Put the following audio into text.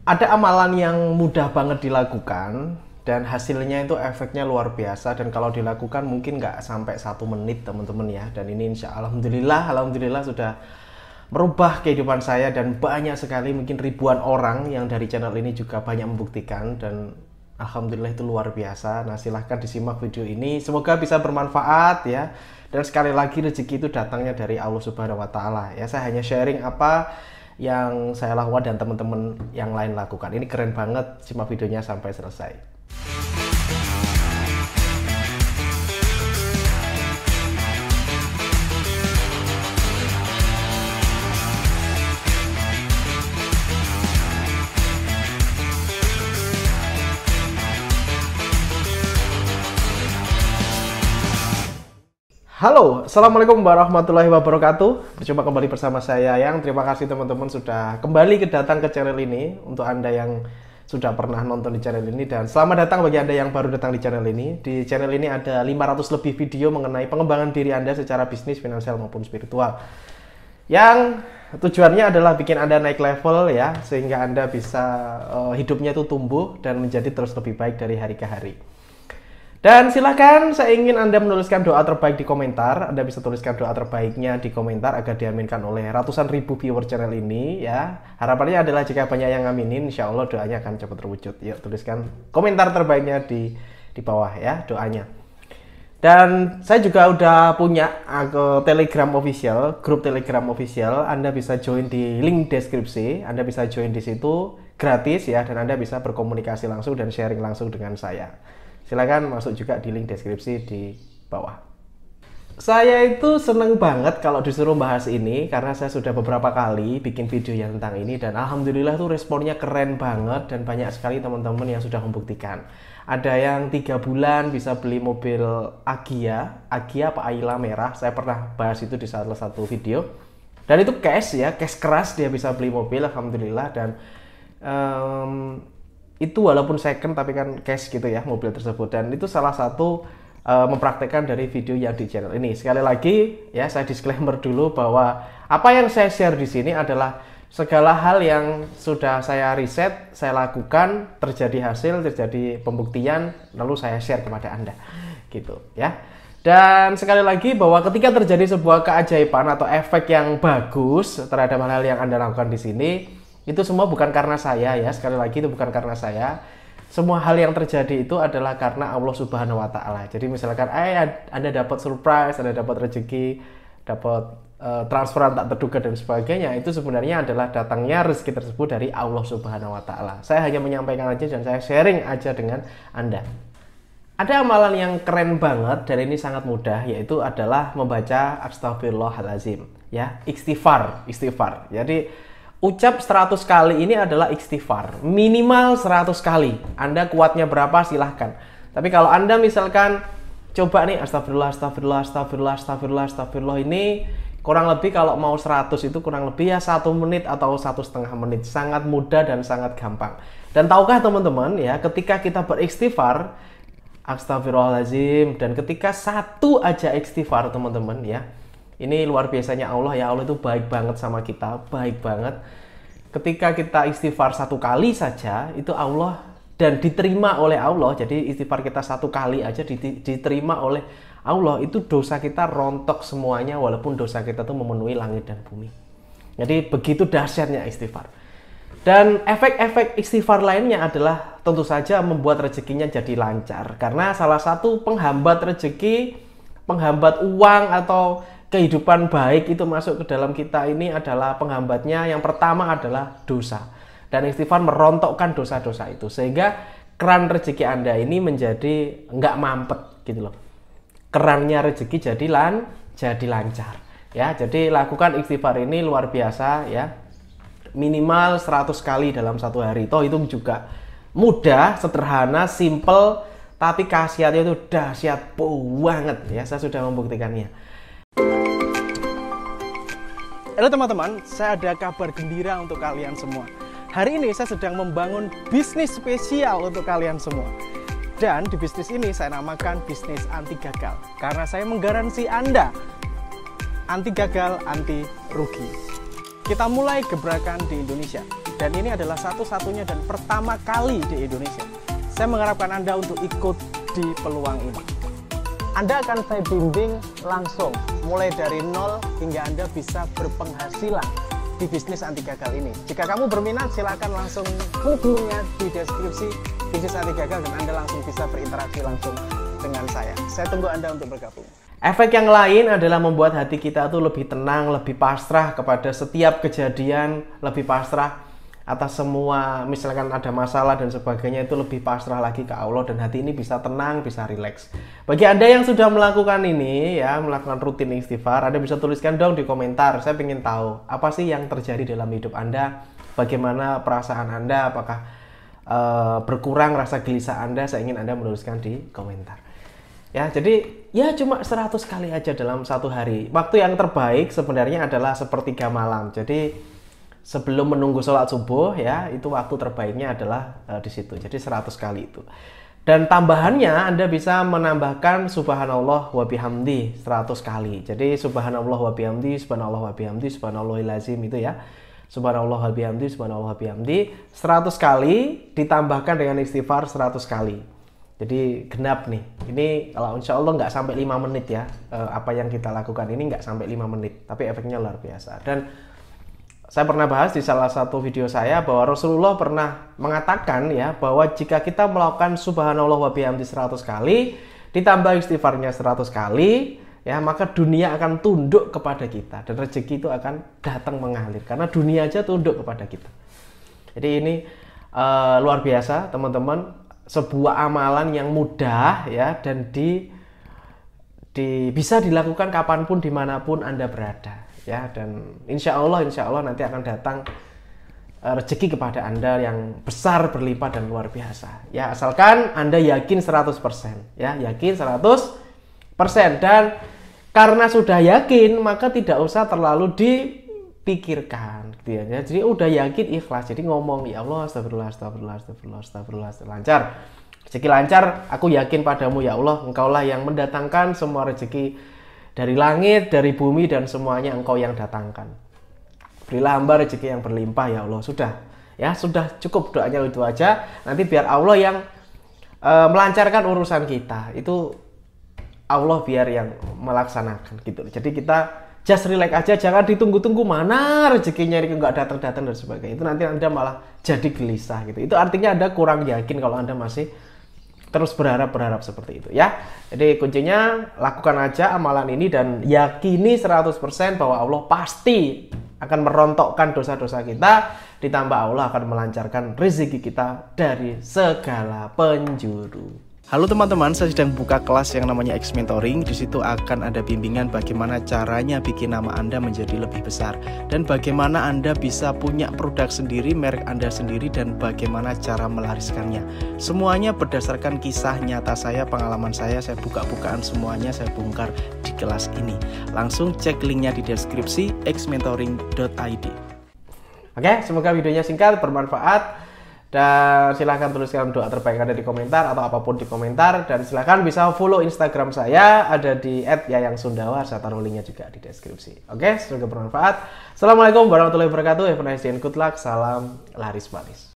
Ada amalan yang mudah banget dilakukan dan hasilnya itu efeknya luar biasa, dan kalau dilakukan mungkin nggak sampai 1 menit teman-teman ya. Dan ini alhamdulillah sudah merubah kehidupan saya, dan banyak sekali, mungkin ribuan orang yang dari channel ini juga banyak membuktikan, dan alhamdulillah itu luar biasa. Nah, silahkan disimak video ini, semoga bisa bermanfaat ya. Dan sekali lagi, rezeki itu datangnya dari Allah Subhanahu wa Ta'ala ya. Saya hanya sharing apa yang saya lakukan dan teman-teman yang lain lakukan. Ini keren banget, simak videonya sampai selesai. Halo, Assalamualaikum warahmatullahi wabarakatuh. Berjumpa kembali bersama saya Yang. Terima kasih datang kembali ke channel ini. Untuk Anda yang sudah pernah nonton di channel ini, dan selamat datang bagi Anda yang baru datang di channel ini. Di channel ini ada 500 lebih video mengenai pengembangan diri Anda secara bisnis, finansial maupun spiritual, yang tujuannya adalah bikin Anda naik level ya, sehingga Anda bisa hidupnya itu tumbuh dan menjadi terus lebih baik dari hari ke hari. Dan silahkan, saya ingin Anda menuliskan doa terbaik di komentar. Anda bisa tuliskan doa terbaiknya di komentar agar diaminkan oleh ratusan ribu viewer channel ini ya. Harapannya adalah jika banyak yang ngaminin, insya Allah doanya akan cepat terwujud. Yuk, tuliskan komentar terbaiknya di bawah ya doanya. Dan saya juga udah punya Telegram official, grup Telegram official. Anda bisa join di link deskripsi. Anda bisa join di situ gratis ya, dan Anda bisa berkomunikasi langsung dan sharing langsung dengan saya. Silakan masuk juga di link deskripsi di bawah. Saya itu seneng banget kalau disuruh bahas ini, karena saya sudah beberapa kali bikin video yang tentang ini, dan alhamdulillah tuh responnya keren banget, dan banyak sekali teman-teman yang sudah membuktikan. Ada yang 3 bulan bisa beli mobil Agya apa Ayla merah. Saya pernah bahas itu di salah satu video. Dan itu cash ya, cash keras, dia bisa beli mobil, alhamdulillah. Dan itu walaupun second tapi kan cash gitu ya mobil tersebut. Dan itu salah satu mempraktekkan dari video yang di channel ini. Sekali lagi ya, saya disclaimer dulu bahwa apa yang saya share di sini adalah segala hal yang sudah saya riset, saya lakukan, terjadi hasil, terjadi pembuktian, lalu saya share kepada Anda gitu ya. Dan sekali lagi, bahwa ketika terjadi sebuah keajaiban atau efek yang bagus terhadap hal-hal yang Anda lakukan di sini, itu semua bukan karena saya ya. Sekali lagi, itu bukan karena saya. Semua hal yang terjadi itu adalah karena Allah Subhanahu wa Ta'ala. Jadi misalkan Anda dapat surprise, Anda dapat rezeki, dapat transferan tak terduga dan sebagainya, itu sebenarnya adalah datangnya rezeki tersebut dari Allah Subhanahu wa Ta'ala. Saya hanya menyampaikan aja, dan saya sharing aja dengan Anda. Ada amalan yang keren banget, dan ini sangat mudah, yaitu adalah membaca Astagfirullahaladzim ya, istighfar. Jadi ucap 100 kali ini adalah istighfar. Minimal 100 kali. Anda kuatnya berapa silahkan. Tapi kalau Anda misalkan coba nih astagfirullah ini kurang lebih, kalau mau 100 itu kurang lebih ya 1 menit atau 1,5 menit. Sangat mudah dan sangat gampang. Dan tahukah teman-teman ya, ketika kita beristighfar astagfirullahaladzim, dan ketika satu aja istighfar teman-teman ya, ini luar biasanya Allah ya. Allah itu baik banget sama kita, baik banget. Ketika kita istighfar 1 kali saja, itu Allah, dan diterima oleh Allah. Jadi istighfar kita 1 kali aja diterima oleh Allah. Itu dosa kita rontok semuanya, walaupun dosa kita tuh memenuhi langit dan bumi. Jadi begitu dahsyatnya istighfar. Dan efek-efek istighfar lainnya adalah tentu saja membuat rezekinya jadi lancar. Karena salah satu penghambat rezeki, penghambat uang atau kehidupan baik itu masuk ke dalam kita ini adalah penghambatnya. Yang pertama adalah dosa. Dan istighfar merontokkan dosa-dosa itu, sehingga keran rezeki Anda ini menjadi nggak mampet gitu loh. Kerannya rezeki jadi lancar ya. Jadi lakukan istighfar ini luar biasa ya. Minimal 100 kali dalam 1 hari. Toh itu juga mudah, sederhana, simple, tapi khasiatnya itu dahsyat banget ya. Saya sudah membuktikannya. Halo teman-teman, saya ada kabar gembira untuk kalian semua. Hari ini saya sedang membangun bisnis spesial untuk kalian semua. Dan di bisnis ini saya namakan bisnis anti gagal. Karena saya menggaransi Anda anti gagal, anti rugi. Kita mulai gebrakan di Indonesia. dan ini adalah satu-satunya dan pertama kali di Indonesia. Saya mengharapkan Anda untuk ikut di peluang ini. Anda akan saya bimbing langsung, mulai dari nol hingga Anda bisa berpenghasilan di bisnis anti gagal ini. Jika kamu berminat, silakan langsung hubunginya di deskripsi bisnis anti gagal dan Anda langsung bisa berinteraksi langsung dengan saya. Saya tunggu Anda untuk bergabung. Efek yang lain adalah membuat hati kita tuh lebih tenang, lebih pasrah kepada setiap kejadian, lebih pasrah atas semua, misalkan ada masalah dan sebagainya, itu lebih pasrah lagi ke Allah dan hati ini bisa tenang, bisa rileks. Bagi Anda yang sudah melakukan ini ya, melakukan rutin istighfar, Anda bisa tuliskan dong di komentar. Saya ingin tahu apa sih yang terjadi dalam hidup Anda, bagaimana perasaan Anda, apakah berkurang rasa gelisah Anda. Saya ingin Anda menuliskan di komentar. Ya, jadi ya cuma 100 kali aja dalam satu hari. Waktu yang terbaik sebenarnya adalah sepertiga malam. Jadi sebelum menunggu sholat subuh ya, itu waktu terbaiknya adalah di situ. Jadi 100 kali itu. Dan tambahannya Anda bisa menambahkan subhanallah wa bihamdi 100 kali. Jadi subhanallah wa bihamdi, subhanallah wa bihamdi, subhanallahil azim itu ya. Subhanallah wa bihamdi, subhanallah wa bihamdi 100 kali ditambahkan dengan istighfar 100 kali. Jadi genap nih. Ini kalau insya Allah nggak sampai 5 menit ya. Apa yang kita lakukan ini nggak sampai 5 menit. Tapi efeknya luar biasa. Dan saya pernah bahas di salah satu video saya bahwa Rasulullah pernah mengatakan ya, bahwa jika kita melakukan subhanallah wa bihamdi 100 kali ditambah istighfarnya 100 kali ya, maka dunia akan tunduk kepada kita dan rezeki itu akan datang mengalir karena dunia aja tunduk kepada kita. Jadi ini luar biasa teman-teman, sebuah amalan yang mudah ya, dan bisa dilakukan kapanpun dimanapun Anda berada. Ya, dan insya Allah nanti akan datang rezeki kepada Anda yang besar, berlimpah dan luar biasa. Ya, asalkan Anda yakin 100%. Ya, yakin 100%. Dan karena sudah yakin, maka tidak usah terlalu dipikirkan. Gitu ya. Jadi udah yakin, ikhlas. Jadi ngomong, ya Allah, astagfirullah, astagfirullah, astagfirullah, astagfirullah, lancar. Rezeki lancar, aku yakin padamu ya Allah, Engkaulah yang mendatangkan semua rezeki dari langit, dari bumi, dan semuanya Engkau yang datangkan. Berilah hamba rezeki yang berlimpah ya Allah. Sudah, ya sudah cukup doanya itu aja. Nanti biar Allah yang melancarkan urusan kita. Itu Allah biar yang melaksanakan gitu. Jadi kita just relax aja, jangan ditunggu-tunggu mana rezekinya ini nggak datang-datang dan sebagainya. Itu nanti Anda malah jadi gelisah gitu. Itu artinya Anda kurang yakin kalau Anda masih terus berharap seperti itu ya. Jadi kuncinya lakukan aja amalan ini dan yakini 100% bahwa Allah pasti akan merontokkan dosa-dosa kita, ditambah Allah akan melancarkan rezeki kita dari segala penjuru. Halo teman-teman, saya sedang buka kelas yang namanya X Mentoring. Di situ akan ada bimbingan bagaimana caranya bikin nama Anda menjadi lebih besar dan bagaimana Anda bisa punya produk sendiri, merek Anda sendiri, dan bagaimana cara melariskannya. Semuanya berdasarkan kisah nyata saya, pengalaman saya buka-bukaan semuanya saya bongkar di kelas ini. Langsung cek linknya di deskripsi xmentoring.id. Oke, semoga videonya singkat, bermanfaat. Dan silahkan tuliskan doa terbaik Anda di komentar atau apapun di komentar. Dan silahkan bisa follow Instagram saya, ada di @yayangsundawa. Saya taruh linknya juga di deskripsi. Oke, semoga bermanfaat. Assalamualaikum warahmatullahi wabarakatuh. Have a nice day and good luck. Salam laris manis.